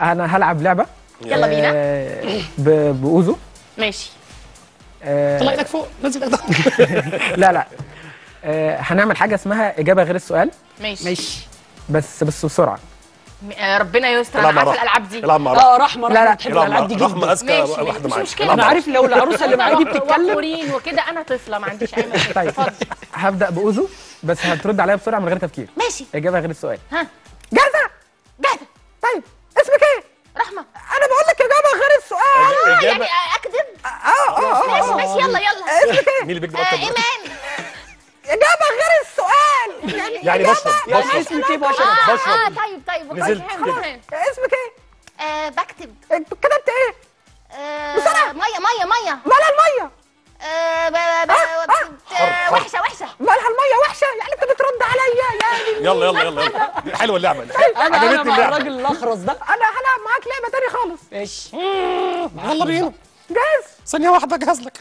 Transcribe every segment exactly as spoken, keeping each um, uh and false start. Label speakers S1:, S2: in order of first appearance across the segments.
S1: انا هلعب لعبه.
S2: يلا بينا.
S1: آه ب- باوزو.
S2: ماشي.
S1: آه
S3: طلع ايدك فوق، نزل ايدك.
S1: لا لا آه هنعمل حاجه اسمها اجابه غير السؤال.
S2: ماشي
S3: ماشي.
S1: بس بس بسرعه.
S2: م- آه، ربنا يستر،
S4: العب
S2: انا
S4: مع
S2: عارفه
S4: رحمة.
S2: الالعاب دي.
S4: العب مع
S3: اه
S4: رحمة.
S3: رحمه
S1: لا،
S3: رحمه
S1: لا.
S3: بتحب
S4: العب
S3: الالعاب دي
S4: مع رحمة،
S3: جدا.
S4: اذكى
S2: ماشي،
S4: واحده
S2: مش
S4: معايا.
S2: مشكلة.
S4: العب
S3: انا
S4: مع
S3: عارف لو العروسه اللي معايا دي بتتكلم.
S2: وقورين وكده انا طفله ما عنديش اي مشاكل.
S1: طيب
S2: اتفضل.
S1: هبدا باوزو بس هترد عليا بسرعه من غير تفكير.
S2: ماشي.
S1: اجابه غير السؤال.
S2: ها.
S1: جاهزه؟
S2: جاهزه.
S1: طيب اسمك ايه؟
S2: رحمه.
S1: انا بقول لك اجابه غير السؤال.
S2: اه يعني
S4: اجابه
S2: اكذب.
S1: اه اه
S2: ماشي
S1: اه
S2: ماشي يلا يلا.
S1: اسمك ايه؟
S4: مين اللي بيكذب
S2: آه،
S4: اكتر؟
S2: ايمان.
S1: اجابه غير السؤال. يعني
S4: يعني بشرب
S3: يعني
S4: بشرب
S3: اسمك ايه بشرب؟
S2: اه
S4: بشرب.
S2: اه طيب طيب
S4: نزلت
S2: اوكي
S4: كده.
S2: تمام.
S1: اسمك ايه؟
S2: آه بكتب.
S1: كتبت ايه؟
S2: آه
S1: بسرعة.
S2: ميه ميه ميه.
S1: مالها الميه؟
S2: آه ب- ب-
S1: آه،
S2: ب- آه، وحشه وحشه.
S1: مالها الميه وحشه؟ يعني انت بترد عليا يعني.
S4: يلا يلا يلا يلا حلوه اللعبه دي.
S3: انا انا
S4: عجبتني
S3: مع
S4: اللعبه.
S3: الراجل الاخرس ده.
S1: انا هلعب معاك لعبه تاني خالص.
S3: ماشي.
S4: يلا بينا.
S1: جاهز؟
S4: ثانيه واحده اجهز لك.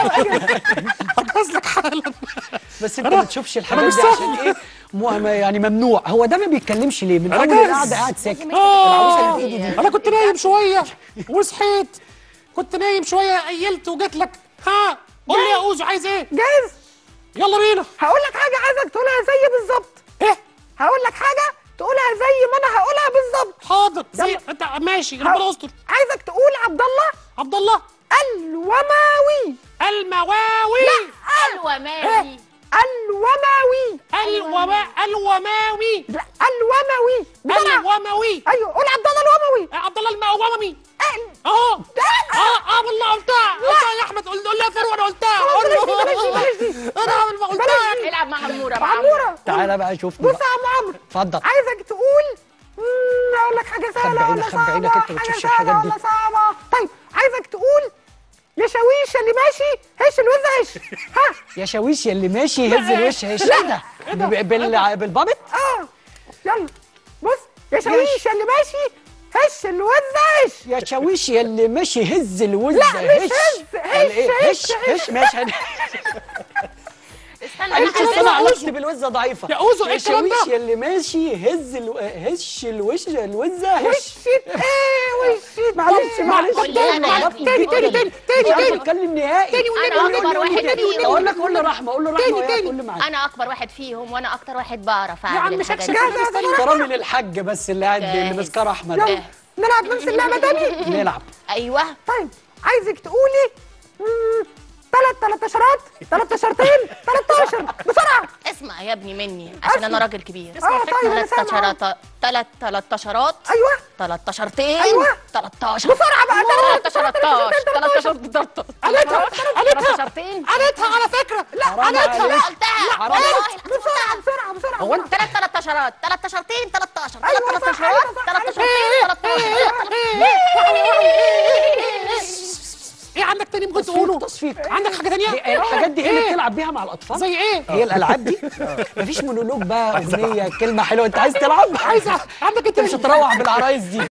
S4: اجهز لك حالا.
S3: بس انت ما بتشوفش الحاجات
S4: مش
S3: دي
S4: سهل.
S3: عشان ايه؟ مو يعني ممنوع. هو ده ما بيتكلمش ليه؟ من
S4: أنا
S3: اول
S4: جاهز.
S3: القعده قاعد ساكت.
S4: آه.
S3: العروسه اللي في ايدي دي.
S4: انا كنت نايم شويه وصحيت. كنت نايم شويه قيلت وجيت لك. ها قول لي يا اوزو عايز ايه؟
S1: جاهز؟
S4: يلا بينا.
S1: هقول لك حاجه عايزك تقولها زي بالظبط.
S4: ايه؟
S1: هقول لك حاجه تقولها زي ما انا هقولها بالظبط.
S4: حاضر زي
S1: يلا.
S4: انت ماشي ربنا يستر.
S1: عايزك تقول عبد الله
S4: عبد الله
S1: الوماوي.
S4: المواوي.
S2: الوماوي.
S1: الوماوي.
S4: الوما الوماوي.
S1: لا الوماوي. بسرعه.
S4: الوماوي.
S1: ايوه قول عبد الله الوماوي.
S4: عبد الله المومي.
S1: ال-
S4: اهو.
S1: لا.
S4: اه اه والله قلتها قلتها يا احمد. قول قول لها فاروق انا قلتها.
S1: خلاص
S4: قول
S1: بلاش دي،
S4: له
S1: بلاش دي، بلاش دي.
S4: انا عامل ما قلتها.
S1: بلاش دي.
S2: العب مع عموره مع
S1: عموره.
S3: تعالى بقى شوفني
S1: بص
S3: بقى.
S1: يا عم عمرو.
S3: اتفضل.
S1: عايزك تقول مم، اقول لك حاجه سهله
S3: خبي
S1: ولا
S3: عينك، خبي
S1: صعبه؟
S3: عينك، انت ما
S1: حاجه
S3: بتشوفش
S1: سهله
S3: الحاجات دي.
S1: ولا صعبه؟ طيب عايزك تقول يا شاويش اللي ماشي هش الوز هش. ها.
S3: يا شاويش يا اللي ماشي يهز الوش هش. ايه ده؟ ب- بال- بالبابت؟
S1: اه يلا بص يا شاويش اللي ماشي هش الوز هش.
S3: يا شاويش يا اللي ماشي هز الوز
S1: لا، مش
S3: هش.
S1: هز،
S3: قال ايه؟
S1: هش،
S3: هش
S1: هش.
S3: هش ماشي.
S2: استنى
S3: قالت
S2: أنا
S3: لي انا
S2: هعملها.
S3: علاقتي بالوزه ضعيفه.
S4: يا أوزو، إيه
S3: يا
S4: الكلام ده؟
S3: شاويش يا اللي ماشي هز الو... هش الوش الوزه هش.
S1: وشت ايه وشت؟
S3: معلش معلش
S2: قول لي أنا يا ابني.
S1: تاني تاني تاني تاني
S3: مش عارف
S1: تاني
S3: اتكلم نهائي.
S1: تاني
S2: أنا
S1: والنبي
S2: أكبر
S1: والنبي
S2: واحد
S1: والنبي
S2: فيهم.
S1: والنبي
S3: اقول لك قول لرحمه قول لرحمه
S1: تاني،
S3: وهي
S1: تاني.
S3: تقول لي معاك.
S2: انا اكبر واحد فيهم وانا اكتر واحد بعرف
S4: يا عم
S2: اعمل الحاجات
S4: شكشك
S2: دي.
S1: جاهزة.
S3: احترامي للحاج بس اللي قاعد اللي
S2: جاهز.
S3: ماسكاه رحمه
S1: يلا
S3: ده.
S1: نلعب نفس اللعبه تاني.
S3: نلعب.
S2: ايوه.
S1: طيب عايزك تقولي ثلاث تلاتاشرات تلاتاشرتين تلاتاشر بسرعه.
S2: اسمع يا ابني مني عشان انا راجل كبير.
S1: اه طيب انا
S2: ثلاث
S1: سامعه.
S2: تشرات ثلاث تلاتاشرات
S1: ايوه
S2: تلاتاشرتين
S1: أيوة.
S2: تلاتاشر
S1: بسرعة بقى.
S2: تلاتاشر تلاتاشر تلاتاشر
S1: قالتها
S2: تلاتاشرتين
S1: قالتها على فكره. لا
S3: حرام
S1: قالتها.
S3: عليك.
S2: قلتها
S3: حرام.
S2: والله
S1: بسرعه بسرعه بسرعه.
S3: هو انت
S2: ثلاث تلاتاشرات تلاتاشرتين تلاتاشر
S1: أيوة
S2: ثلاث
S1: صح،
S2: تلاتاشرات
S1: أيوة صح،
S2: تلاتاشرتين تلاتاشر.
S4: ايه عندك تاني ممكن تقوله؟
S3: تصفيق.
S4: عندك حاجه تانيه؟
S3: هي الحاجات دي هي اللي بتلعب بيها مع الاطفال.
S4: زي ايه؟
S3: هي الالعاب دي مفيش مونولوج بقى اغنيه كلمه حلوه انت عايز تلعب.
S4: عايزه عندك
S3: انت مش هتروح بالعرايس دي.